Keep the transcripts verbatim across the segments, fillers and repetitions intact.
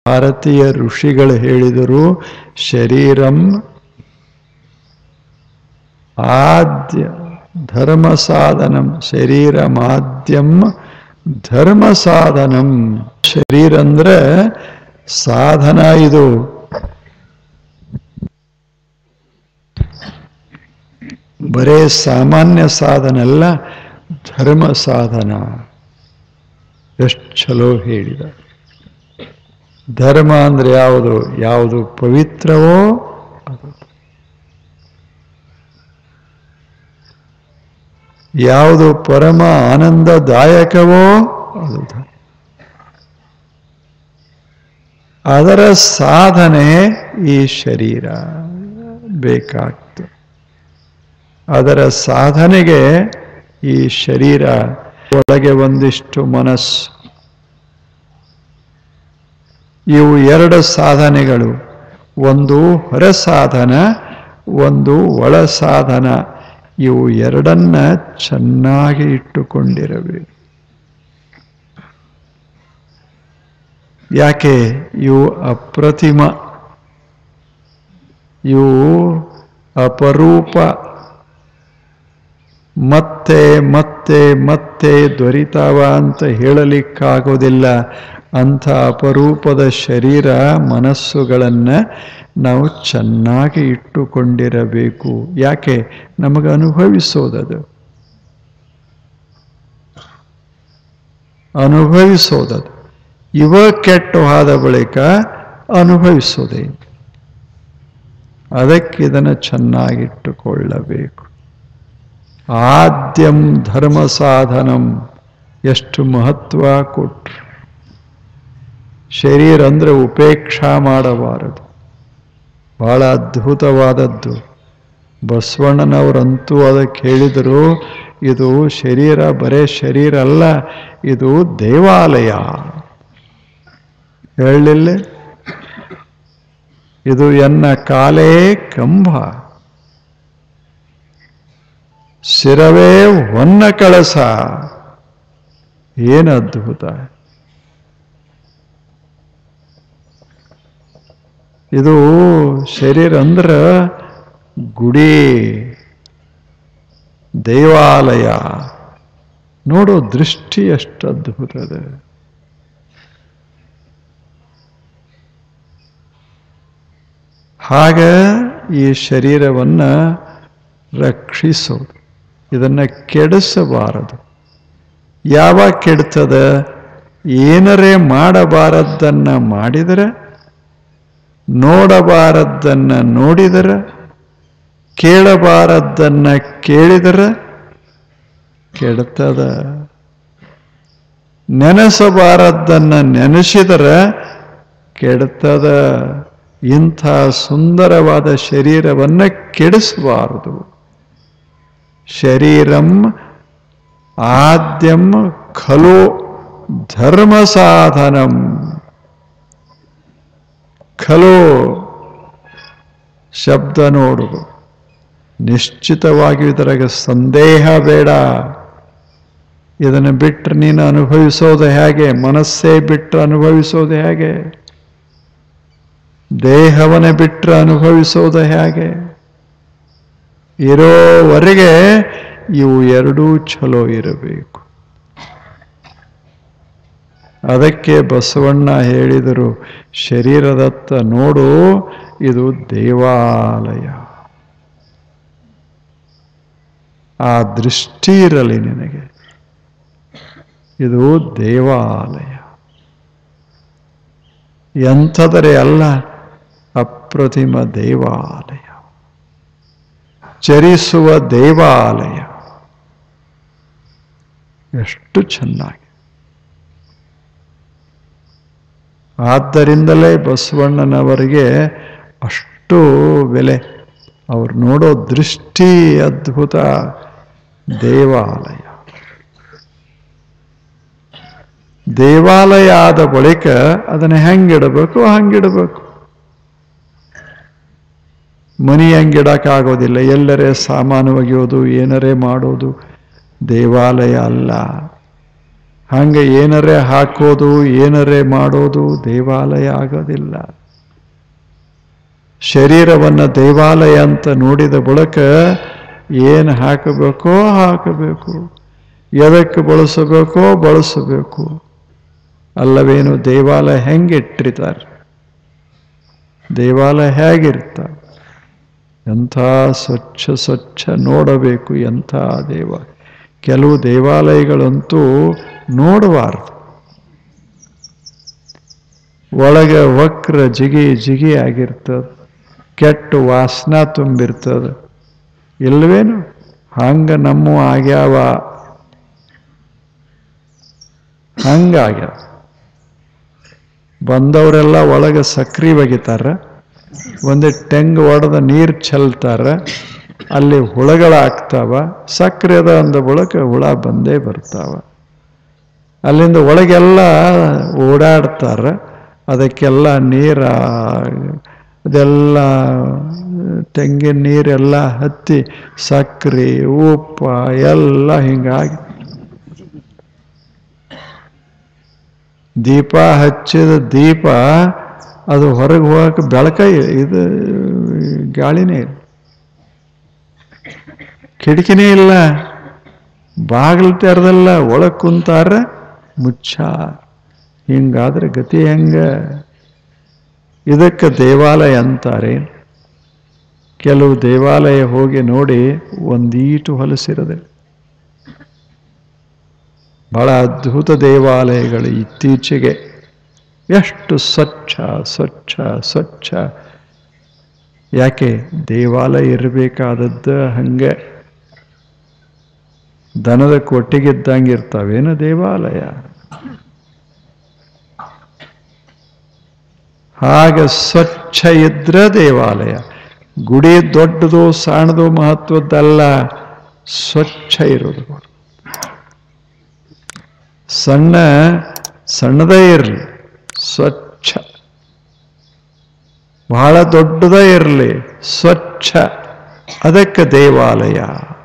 ಭಾರತೀಯ ಋಷಿಗಳು ಹೇಳಿದರು, ಶರೀರಂ ಆದ್ಯ ಧರ್ಮ ಸಾಧನಂ, ಶರೀರಮಾದ್ಯಂ ಧರ್ಮ ಸಾಧನಂ. ಶರೀರ ಅಂದ್ರೆ ಸಾಧನ. ಇದು ಬರೇ ಸಾಮಾನ್ಯ ಸಾಧನ ಅಲ್ಲ, ಧರ್ಮ ಸಾಧನ. ಎಷ್ಟು ಚಲೋ ಹೇಳಿದ. ಧರ್ಮ ಅಂದ್ರೆ ಯಾವುದು? ಯಾವುದು ಪವಿತ್ರವೋ ಅದು, ಯಾವುದು ಪರಮ ಆನಂದದಾಯಕವೋ ಅದು ಧರ್ಮ. ಅದರ ಸಾಧನೆ ಈ ಶರೀರ ಬೇಕಾಗ್ತದೆ. ಅದರ ಸಾಧನೆಗೆ ಈ ಶರೀರ ಒಳಗೆ ಒಂದಿಷ್ಟು ಮನಸ್ಸು, ಇವು ಎರಡು ಸಾಧನೆಗಳು. ಒಂದು ಹೊರ ಸಾಧನ, ಒಂದು ಒಳ ಸಾಧನ. ಇವು ಎರಡನ್ನ ಚೆನ್ನಾಗಿ ಇಟ್ಟುಕೊಂಡಿರಬೇಕು. ಯಾಕೆ? ಇವು ಅಪ್ರತಿಮ, ಇವು ಅಪರೂಪ, ಮತ್ತೆ ಮತ್ತೆ ಮತ್ತೆ ದೊರಿತಾವ ಅಂತ ಹೇಳಲಿಕ್ಕಾಗೋದಿಲ್ಲ. ಅಂಥ ಅಪರೂಪದ ಶರೀರ ಮನಸ್ಸುಗಳನ್ನು ನಾವು ಚೆನ್ನಾಗಿ ಇಟ್ಟುಕೊಂಡಿರಬೇಕು. ಯಾಕೆ? ನಮಗೆ ಅನುಭವಿಸೋದದು, ಅನುಭವಿಸೋದದು. ಇವ ಕೆಟ್ಟು ಹೋದ ಬಳಿಕ ಅನುಭವಿಸೋದೇ. ಅದಕ್ಕೆ ಇದನ್ನು ಚೆನ್ನಾಗಿಟ್ಟುಕೊಳ್ಳಬೇಕು. ಆದ್ಯಂ ಧರ್ಮ ಸಾಧನಂ. ಎಷ್ಟು ಮಹತ್ವ ಕೊಟ್ಟರು. ಶರೀರ ಅಂದರೆ ಉಪೇಕ್ಷಾ ಮಾಡಬಾರದು. ಬಹಳ ಅದ್ಭುತವಾದದ್ದು. ಬಸವಣ್ಣನವರಂತೂ ಅದಕ್ಕೆ ಹೇಳಿದರು, ಇದು ಶರೀರ ಬರೇ ಶರೀರ ಅಲ್ಲ, ಇದು ದೇವಾಲಯ. ಹೇಳಲಿಲ್ಲ? ಇದು ಎನ್ನ ಕಾಲೇ ಕಂಬ, ಶಿರವೇ ಹೊನ್ನ ಕಳಸ. ಏನು ಅದ್ಭುತ! ಇದು ಶರೀರ ಅಂದ್ರೆ ಗುಡಿ, ದೇವಾಲಯ. ನೋಡೋ ದೃಷ್ಟಿ ಎಷ್ಟು ಅದ್ಭುತದ. ಹಾಗ ಈ ಶರೀರವನ್ನು ರಕ್ಷಿಸೋದು, ಇದನ್ನು ಕೆಡಿಸಬಾರದು. ಯಾವಾಗ ಕೆಡ್ತದ? ಏನರೇ ಮಾಡಬಾರದ್ದನ್ನ ಮಾಡಿದರೆ, ನೋಡಬಾರದ್ದನ್ನ ನೋಡಿದರೆ, ಕೇಳಬಾರದ್ದನ್ನ ಕೇಳಿದರೆ ಕೆಡ್ತದ. ನೆನೆಸಬಾರದ್ದನ್ನ ನೆನೆಸಿದರೆ ಕೆಡ್ತದ. ಇಂಥ ಸುಂದರವಾದ ಶರೀರವನ್ನು ಕೆಡಿಸಬಾರದು. ಶರೀರಂ ಆದ್ಯಂ ಖಲು ಧರ್ಮ ಸಾಧನಂ. ಖಲು ಶಬ್ದ ನೋಡುವುದು. ನಿಶ್ಚಿತವಾಗಿ ಇದರಾಗ ಸಂದೇಹ ಬೇಡ. ಇದನ್ನು ಬಿಟ್ಟರೆ ನೀನು ಅನುಭವಿಸೋದು ಹೇಗೆ? ಮನಸ್ಸೇ ಬಿಟ್ಟರೆ ಅನುಭವಿಸೋದು ಹೇಗೆ? ದೇಹವನ್ನೇ ಬಿಟ್ಟರೆ ಅನುಭವಿಸೋದು ಹೇಗೆ? ಇರೋವರೆಗೆ ಇವು ಎರಡೂ ಚಲೋ ಇರಬೇಕು. ಅದಕ್ಕೆ ಬಸವಣ್ಣ ಹೇಳಿದರು, ಶರೀರದತ್ತ ನೋಡು, ಇದು ದೇವಾಲಯ. ಆ ದೃಷ್ಟಿ ಇರಲಿ ನಿನಗೆ. ಇದು ದೇವಾಲಯ. ಎಂಥದರೆ ಅಲ್ಲ, ಅಪ್ರತಿಮ ದೇವಾಲಯ, ಚರಿಸುವ ದೇವಾಲಯ. ಎಷ್ಟು ಚೆನ್ನಾಗಿ. ಆದ್ದರಿಂದಲೇ ಬಸವಣ್ಣನವರಿಗೆ ಅಷ್ಟು ಬೆಲೆ. ಅವ್ರು ನೋಡೋ ದೃಷ್ಟಿ ಅದ್ಭುತ. ದೇವಾಲಯ ದೇವಾಲಯ ಆದ ಬಳಿಕ ಅದನ್ನು ಹೆಂಗಿಡಬೇಕು ಹಂಗಿಡಬೇಕು. ಮನಿ ಹೆಂಗಿಡಕ್ಕಾಗೋದಿಲ್ಲ. ಎಲ್ಲರೇ ಸಾಮಾನು ಒಗೆಯೋದು, ಏನರೇ ಮಾಡೋದು ದೇವಾಲಯ ಅಲ್ಲ. ಹಂಗೆ ಏನರೇ ಹಾಕೋದು ಏನರೇ ಮಾಡೋದು ದೇವಾಲಯ ಆಗೋದಿಲ್ಲ. ಶರೀರವನ್ನು ದೇವಾಲಯ ಅಂತ ನೋಡಿದ ಬಳಿಕ ಏನು ಹಾಕಬೇಕೋ ಹಾಕಬೇಕು, ಎದಕ್ಕೆ ಬಳಸಬೇಕೋ ಬಳಸಬೇಕು. ಅಲ್ಲವೇನು ದೇವಾಲಯ ಹೆಂಗೆ ಇಟ್ಟಿರ್ತಾರೆ, ದೇವಾಲಯ ಹೇಗಿರ್ತಾರೆ, ಎಂಥ ಸ್ವಚ್ಛ ಸ್ವಚ್ಛ ನೋಡಬೇಕು ಎಂಥ ದೇವ. ಕೆಲವು ದೇವಾಲಯಗಳಂತೂ ನೋಡಬಾರ್ದು, ಒಳಗೆ ವಕ್ರ ಜಿಗಿ ಜಿಗಿ ಆಗಿರ್ತದೆ, ಕೆಟ್ಟ ವಾಸನ ತುಂಬಿರ್ತದೆ. ಇಲ್ವೇನು? ಹಂಗ ನಮ್ಮ ಆಗ್ಯಾವ, ಹಂಗಾಗ್ಯಾವ. ಬಂದವರೆಲ್ಲ ಒಳಗೆ ಸಕ್ರಿ ಒಗಿತಾರ, ಒಂದೇ ಟೆಂಗ್ ಒಡೆದ ನೀರು ಚೆಲ್ತಾರ, ಅಲ್ಲಿ ಹುಳಗಳಾಗ್ತಾವ. ಸಕ್ರೆ ಅದ ಅಂದ ಬಳಿಕ ಹುಳ ಬಂದೇ ಬರ್ತಾವ. ಅಲ್ಲಿಂದ ಒಳಗೆಲ್ಲ ಓಡಾಡ್ತಾರ, ಅದಕ್ಕೆಲ್ಲ ನೀರ ಅದೆಲ್ಲ ತೆಂಗಿನ ನೀರೆಲ್ಲ ಹತ್ತಿ ಸಕ್ರೆ ಉಪ್ಪ ಎಲ್ಲ ಹಿಂಗಾಗಿ ದೀಪ ಹಚ್ಚಿದ ದೀಪ ಅದು ಹೊರಗೆ ಹೋಗಕ್ಕೆ ಬೆಳಕ ಇದು ಗಾಳಿನೇ ಇಲ್ಲ, ಕಿಟಕಿನೇ ಇಲ್ಲ, ಬಾಗಿಲು ತೆರೆದಲ್ಲ, ಒಳಗೆ ಕುಂತಾರ ಮುಚ್ಚ. ಹಿಂಗಾದ್ರೆ ಗತಿ ಹೆಂಗ? ಇದಕ್ಕೆ ದೇವಾಲಯ ಅಂತಾರೆ. ಕೆಲವು ದೇವಾಲಯ ಹೋಗಿ ನೋಡಿ ಒಂದೀಟು ಹೊಲಸಿರದೆ. ಬಹಳ ಅದ್ಭುತ ದೇವಾಲಯಗಳು ಇತ್ತೀಚೆಗೆ ಎಷ್ಟು ಸ್ವಚ್ಛ ಸ್ವಚ್ಛ ಸ್ವಚ್ಛ. ಯಾಕೆ? ದೇವಾಲಯ ಇರಬೇಕಾದದ್ದು ಹಂಗೆ. ದನದ ಕೊಟ್ಟಿಗಿದ್ದಂಗೆ ಇರ್ತಾವೇನು ದೇವಾಲಯ? ಹಾಗೆ ಸ್ವಚ್ಛ ಇದ್ರೆ ದೇವಾಲಯ. ಗುಡಿ ದೊಡ್ಡದು ಸಣ್ಣದು ಮಹತ್ವದ್ದಲ್ಲ, ಸ್ವಚ್ಛ ಇರೋದು. ಸಣ್ಣ ಸಣ್ಣದೇ ಇರಲಿ, ಸ್ವಚ್ಛ. ಬಹಳ ದೊಡ್ಡದೇ ಇರಲಿ, ಸ್ವಚ್ಛ. ಅದಕ್ಕೆ ದೇವಾಲಯ.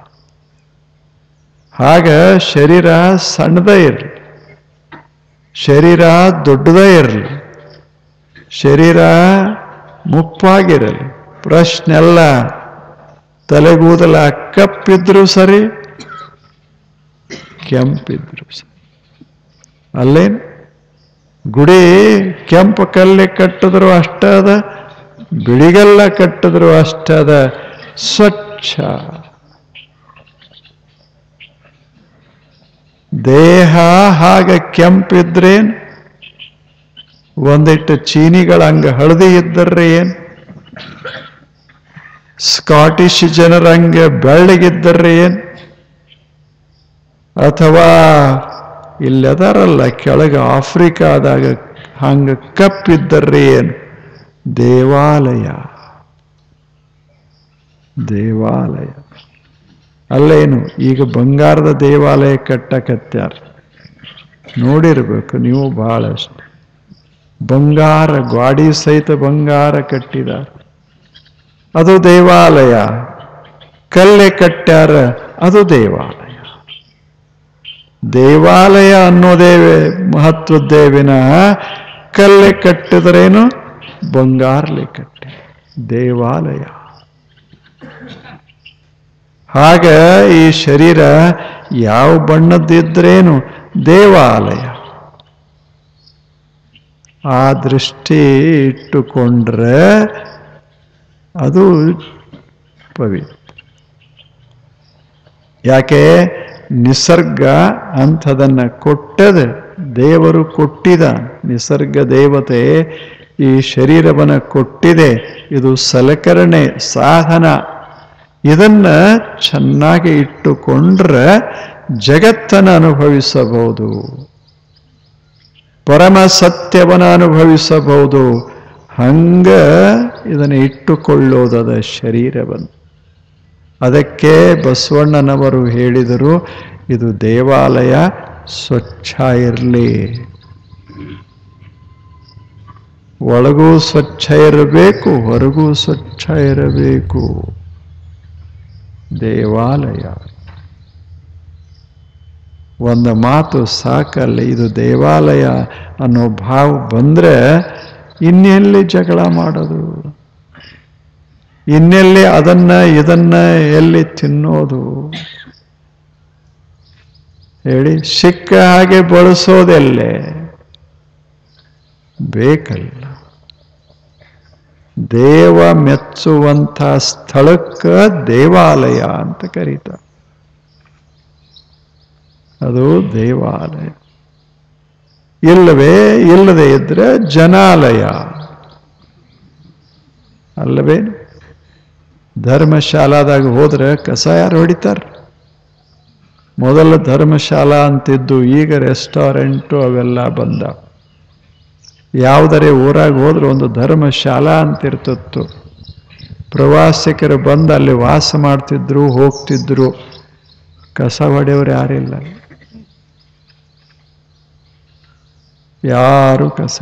ಹಾಗ ಶರೀರ ಸಣ್ಣದೇ ಇರಲಿ, ಶರೀರ ದೊಡ್ಡದೇ ಇರಲಿ, ಶರೀರ ಮುಪ್ಪಾಗಿರಲಿ. ಪ್ರಶ್ನೆಲ್ಲ ತಲೆಗೂದಲ ಕಪ್ಪಿದ್ರು ಸರಿ, ಕೆಂಪಿದ್ರು ಸರಿ. ಅಲ್ಲೇನು? ಗುಡಿ ಕೆಂಪು ಕಲ್ಲೆ ಕಟ್ಟಿದ್ರು ಅಷ್ಟ ಅದ, ಬಿಳಿಗಲ್ಲ ಕಟ್ಟಿದ್ರು ಅಷ್ಟ ಅದ. ಸ್ವಚ್ಛ ದೇಹ ಹಾಗೆ ಕೆಂಪಿದ್ರೇನ್? ಒಂದಿಟ್ಟು ಚೀನಿಗಳ ಹಂಗ ಹಳದಿ ಇದ್ದರ್ರೆ ಏನ್? ಸ್ಕಾಟಿಷ್ ಜನರಂಗೆ ಬೆಳ್ಳಗಿದ್ದರ್ರೆ ಏನ್? ಅಥವಾ ಇಲ್ಲದಾರಲ್ಲ ಕೆಳಗೆ ಆಫ್ರಿಕಾದಾಗ ಹಂಗ ಕಪ್ಪಿದ್ದರ್ರೆ ಏನು? ದೇವಾಲಯ, ದೇವಾಲಯ. ಅಲ್ಲೇನು? ಈಗ ಬಂಗಾರದ ದೇವಾಲಯ ಕಟ್ಟಕತ್ಯಾರ, ನೋಡಿರ್ಬೇಕು ನೀವು ಬಹಳಷ್ಟು. ಬಂಗಾರ ಗಾಡಿ ಸಹಿತ ಬಂಗಾರ ಕಟ್ಟಿದ್ದಾರೆ, ಅದು ದೇವಾಲಯ. ಕಲ್ಲೆ ಕಟ್ಟ್ಯಾರ, ಅದು ದೇವಾಲಯ. ದೇವಾಲಯ ಅನ್ನೋದೇ ಮಹತ್ವದ್ದೇ ವಿನಃ ಕಲ್ಲೆ ಕಟ್ಟಿದ್ರೇನು ಬಂಗಾರಲೆ ಕಟ್ಟಿ ದೇವಾಲಯ. ಹಾಗ ಈ ಶರೀರ ಯಾವ ಬಣ್ಣದ್ದಿದ್ರೇನು ದೇವಾಲಯ. ಆ ದೃಷ್ಟಿ ಇಟ್ಟುಕೊಂಡ್ರೆ ಅದು ಪವಿತ್ರ. ಯಾಕೆ? ನಿಸರ್ಗ ಅಂಥದನ್ನ ಕೊಟ್ಟದ, ದೇವರು ಕೊಟ್ಟಿದ. ನಿಸರ್ಗ ದೇವತೆ ಈ ಶರೀರವನ್ನು ಕೊಟ್ಟಿದೆ. ಇದು ಸಲಕರಣೆ, ಸಾಧನ. ಇದನ್ನ ಚೆನ್ನಾಗಿ ಇಟ್ಟುಕೊಂಡ್ರೆ ಜಗತ್ತನ್ನು ಅನುಭವಿಸಬಹುದು, ಪರಮ ಸತ್ಯವನ್ನು ಅನುಭವಿಸಬಹುದು. ಹಂಗ ಇದನ್ನು ಇಟ್ಟುಕೊಳ್ಳೋದದ ಶರೀರವನ್ನು. ಅದಕ್ಕೆ ಬಸವಣ್ಣನವರು ಹೇಳಿದರು, ಇದು ದೇವಾಲಯ, ಸ್ವಚ್ಛ ಇರಲಿ, ಒಳಗೂ ಸ್ವಚ್ಛ ಇರಬೇಕು, ಹೊರಗೂ ಸ್ವಚ್ಛ ಇರಬೇಕು. ದೇವಾಲಯ ಒಂದು ಮಾತು ಸಾಕಲ್ಲ. ಇದು ದೇವಾಲಯ ಅನ್ನೋ ಭಾವ ಬಂದ್ರೆ ಇನ್ನೆಲ್ಲಿ ಜಗಳ ಮಾಡೋದು, ಇನ್ನೆಲ್ಲಿ ಅದನ್ನ ಇದನ್ನ ಎಲ್ಲಿ ತಿನ್ನೋದು ಹೇಳಿ? ಸಿಕ್ಕ ಹಾಗೆ ಬಳಸೋದೆಲ್ಲೇ ಬೇಕಲ್ಲ. ದೇವ ಮೆಚ್ಚುವಂಥ ಸ್ಥಳಕ್ಕೆ ದೇವಾಲಯ ಅಂತ ಕರೀತಾರೆ. ಅದು ದೇವಾಲಯ. ಇಲ್ಲವೇ ಇಲ್ಲದೆ ಇದ್ರೆ ಜನಾಲಯ ಅಲ್ಲವೇ? ಧರ್ಮಶಾಲಾದಾಗ ಹೋದ್ರೆ ಕಸ ಯಾರು ಹೊಡಿತಾರ? ಮೊದಲ ಧರ್ಮಶಾಲಾ ಅಂತಿದ್ದು, ಈಗ ರೆಸ್ಟೋರೆಂಟು ಅವೆಲ್ಲ ಬಂದ. ಯಾವುದರೇ ಊರಾಗ ಹೋದ್ರೆ ಒಂದು ಧರ್ಮಶಾಲಾ ಅಂತಿರ್ತಿತ್ತು. ಪ್ರವಾಸಿಗರು ಬಂದು ಅಲ್ಲಿ ವಾಸ ಮಾಡ್ತಿದ್ರು, ಹೋಗ್ತಿದ್ರು. ಕಸ ಹೊಡೆಯವರು ಯಾರಿಲ್ಲ, ಯಾರು ಕಸ.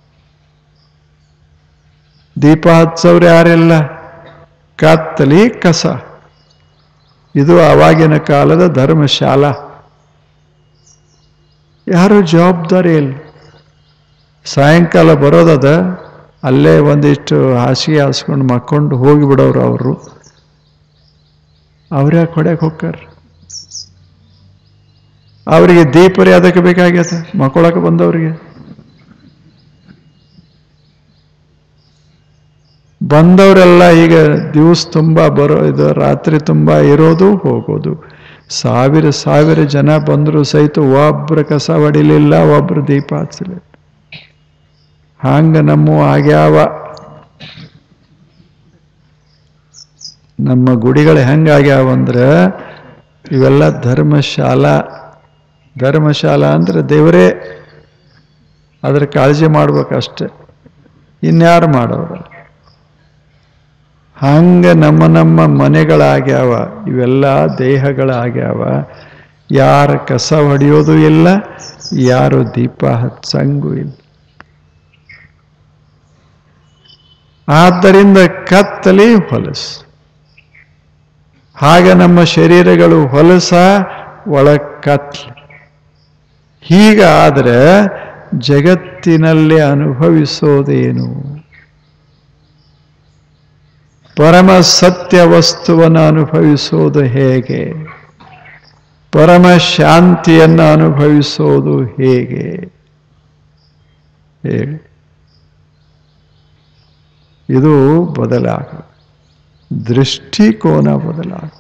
ದೀಪ ಹಚ್ಚವ್ರು ಯಾರಿಲ್ಲ, ಕತ್ತಲಿ ಕಸ. ಇದು ಆವಾಗಿನ ಕಾಲದ ಧರ್ಮಶಾಲಾ. ಯಾರು ಜವಾಬ್ದಾರಿ ಇಲ್ಲ. ಸಾಯಂಕಾಲ ಬರೋದದ, ಅಲ್ಲೇ ಒಂದಿಷ್ಟು ಹಾಸಿಗೆ ಹಾಸ್ಕೊಂಡು ಮಕ್ಕೊಂಡು ಹೋಗಿಬಿಡೋರು ಅವರು. ಅವ್ರ್ಯಾ ಕೊಡಕ್ಕೆ ಹೋಗ್ತಾರ? ಅವರಿಗೆ ದೀಪರಿ ಅದಕ್ಕೆ ಬೇಕಾಗ್ಯದ ಮಕ್ಕೊಳಕ್ಕೆ ಬಂದವ್ರಿಗೆ. ಬಂದವರೆಲ್ಲ ಈಗ ದಿವಸ ತುಂಬ ಬರೋ ಇದು, ರಾತ್ರಿ ತುಂಬ ಇರೋದು ಹೋಗೋದು. ಸಾವಿರ ಸಾವಿರ ಜನ ಬಂದರೂ ಸಹಿತ ಒಬ್ರು ಕಸ ಹೊಡಿಲಿಲ್ಲ, ಒಬ್ರು ದೀಪ ಹಚ್ಚಲಿಲ್ಲ. ಹಂಗ ನಮ್ಮ ಆಗ್ಯಾವ. ನಮ್ಮ ಗುಡಿಗಳು ಹೆಂಗಾಗ್ಯಾವ ಅಂದ್ರೆ ಇವೆಲ್ಲ ಧರ್ಮಶಾಲಾ. ಧರ್ಮಶಾಲಾ ಅಂದ್ರೆ ದೇವರೇ ಅದ್ರ ಕಾಳಜಿ ಮಾಡ್ಬೇಕಷ್ಟೆ, ಇನ್ಯಾರು ಮಾಡೋರು. ಹಂಗ ನಮ್ಮ ನಮ್ಮ ಮನೆಗಳಾಗ್ಯಾವ, ಇವೆಲ್ಲ ದೇಹಗಳಾಗ್ಯಾವ. ಯಾರ ಕಸ ಹೊಡೆಯೋದು ಇಲ್ಲ, ಯಾರು ದೀಪ ಹಚ್ಚಂಗೂ ಇಲ್ಲ. ಆದ್ದರಿಂದ ಕತ್ತಲಿ ಹೊಲಸು. ಹಾಗೆ ನಮ್ಮ ಶರೀರಗಳು ಹೊಲಸ, ಒಳಗ್ ಕತ್ಲೆ. ಹೀಗಾದ್ರೆ ಜಗತ್ತಿನಲ್ಲಿ ಅನುಭವಿಸೋದೇನು? ಪರಮ ಸತ್ಯ ವಸ್ತುವನ್ನು ಅನುಭವಿಸೋದು ಹೇಗೆ? ಪರಮ ಶಾಂತಿಯನ್ನು ಅನುಭವಿಸೋದು ಹೇಗೆ ಹೇಳಿ? ಇದು ಬದಲಾಗ, ದೃಷ್ಟಿಕೋನ ಬದಲಾಗ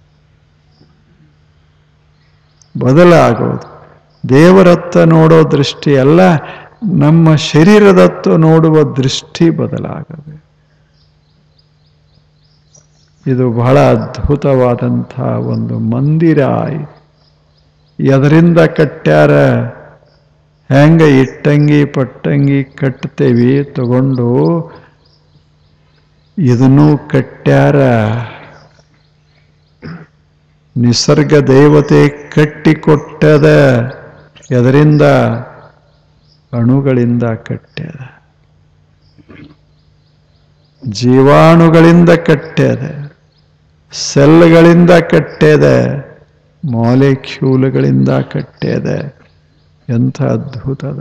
ಬದಲಾಗೋದು. ದೇವರತ್ತ ನೋಡೋ ದೃಷ್ಟಿ ಅಲ್ಲ, ನಮ್ಮ ಶರೀರದತ್ತ ನೋಡುವ ದೃಷ್ಟಿ ಬದಲಾಗಬೇಕು. ಇದು ಬಹಳ ಅದ್ಭುತವಾದಂಥ ಒಂದು ಮಂದಿರ. ಎದರಿಂದ ಕಟ್ಟ್ಯಾರ? ಹೆಂಗ ಇಟ್ಟಂಗಿ ಪಟ್ಟಂಗಿ ಕಟ್ತೇವಿ ತಗೊಂಡು, ಇದನ್ನೂ ಕಟ್ಟ್ಯಾರ. ನಿಸರ್ಗ ದೇವತೆ ಕಟ್ಟಿಕೊಟ್ಟದ. ಎದರಿಂದ? ಅಣುಗಳಿಂದ ಕಟ್ಟ್ಯದ, ಜೀವಾಣುಗಳಿಂದ ಕಟ್ಟ್ಯದ, ಸೆಲ್ಗಳಿಂದ ಕಟ್ಟ್ಯದ, ಮಾಲಿಕ್ಯೂಲ್ಗಳಿಂದ ಕಟ್ಟ್ಯದ. ಎಂಥ ಅದ್ಭುತದ!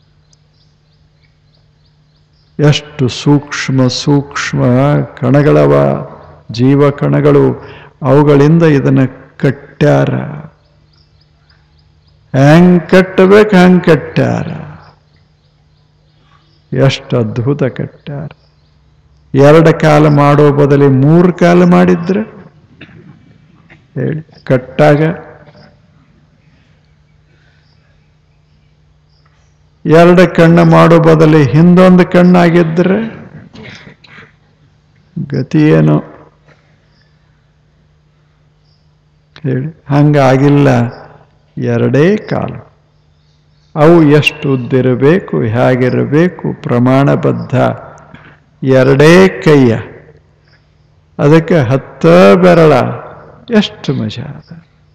ಎಷ್ಟು ಸೂಕ್ಷ್ಮ ಸೂಕ್ಷ್ಮ ಕಣಗಳವ, ಜೀವ ಕಣಗಳು. ಅವುಗಳಿಂದ ಇದನ್ನು ಕಟ್ಟ್ಯಾರ. ಹೆಂಗ್ ಕಟ್ಟಬೇಕು ಹಂಗೆ ಕಟ್ಟ್ಯಾರ. ಎಷ್ಟು ಅದ್ಭುತ ಕಟ್ಟ್ಯಾರ! ಎರಡು ಕಾಲ ಮಾಡೋ ಬದಲಿ ಮೂರು ಕಾಲ ಮಾಡಿದ್ರೆ ಹೇಳಿ ಕಟ್ಟಾಗ. ಎರಡು ಕಣ್ಣು ಮಾಡೋ ಬದಲಿ ಹಿಂದೊಂದು ಕಣ್ಣಾಗಿದ್ರೆ ಗತಿ ಏನು ಹೇಳಿ? ಹಂಗಾಗಿಲ್ಲ. ಎರಡೇ ಕಾಲ. ಅವು ಎಷ್ಟು ಉದ್ದಿರಬೇಕು, ಹೇಗಿರಬೇಕು, ಪ್ರಮಾಣಬದ್ಧ. ಎರಡೇ ಕೈಯ, ಅದಕ್ಕೆ ಹತ್ತ ಬೆರಳ. ಎಷ್ಟು ಮಜಾ ಅದ,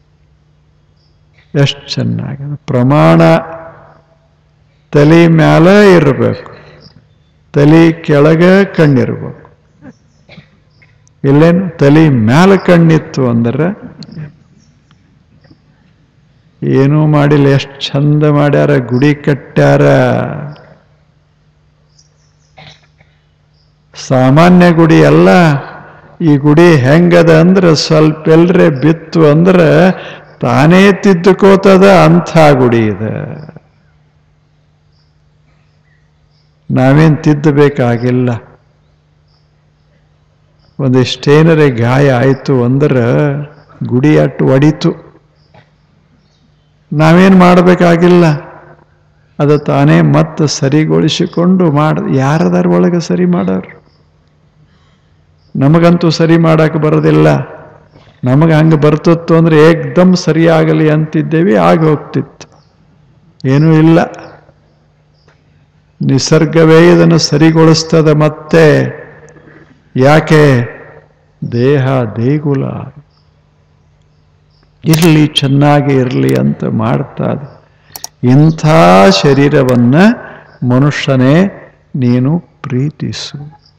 ಎಷ್ಟು ಚೆನ್ನಾಗಿದೆ. ಪ್ರಮಾಣ ತಲೆ ಮ್ಯಾಲ ಇರಬೇಕು, ತಲೆ ಕೆಳಗೆ ಕಣ್ಣಿರ್ಬೇಕು. ಇಲ್ಲೇನು ತಲೆ ಮ್ಯಾಲ ಕಣ್ಣಿತ್ತು ಅಂದ್ರೆ ಏನೂ ಮಾಡಿಲ್ಲ, ಎಷ್ಟು ಚಂದ ಮಾಡ್ಯಾರ, ಗುಡಿ ಕಟ್ಟ್ಯಾರ. ಸಾಮಾನ್ಯ ಗುಡಿ ಅಲ್ಲ. ಈ ಗುಡಿ ಹೆಂಗದ ಅಂದ್ರೆ ಸ್ವಲ್ಪ ಎಲ್ರೆ ಬಿತ್ತು ಅಂದ್ರೆ ತಾನೇ ತಿದ್ದುಕೋತದ ಅಂಥ ಗುಡಿ ಇದೆ. ನಾವೇನು ತಿದ್ದಬೇಕಾಗಿಲ್ಲ. ಒಂದಿಷ್ಟೇನರೆ ಗಾಯ ಆಯಿತು ಅಂದ್ರೆ ಗುಡಿ ಅಟ್ಟು ಒಡಿತು. ನಾವೇನು ಮಾಡಬೇಕಾಗಿಲ್ಲ, ಅದು ತಾನೇ ಮತ್ತೆ ಸರಿಗೊಳಿಸಿಕೊಂಡು ಮಾಡ. ಯಾರದಾರ ಒಳಗೆ ಸರಿ ಮಾಡೋರು? ನಮಗಂತೂ ಸರಿ ಮಾಡಕ್ಕೆ ಬರೋದಿಲ್ಲ. ನಮಗೆ ಹಂಗೆ ಬರ್ತಿತ್ತು ಅಂದರೆ ಏಕ್ದಮ್ ಸರಿಯಾಗಲಿ ಅಂತಿದ್ದೇವೆ, ಆಗಿ ಹೋಗ್ತಿತ್ತು. ಏನೂ ಇಲ್ಲ, ನಿಸರ್ಗವೇ ಇದನ್ನು ಸರಿಗೊಳಿಸ್ತದೆ. ಮತ್ತೆ ಯಾಕೆ? ದೇಹ ದೇಗುಲ ಇರಲಿ, ಚೆನ್ನಾಗಿ ಇರಲಿ ಅಂತ ಮಾಡ್ತಾರೆ. ಇಂಥ ಶರೀರವನ್ನು ಮನುಷ್ಯನೇ ನೀನು ಪ್ರೀತಿಸು.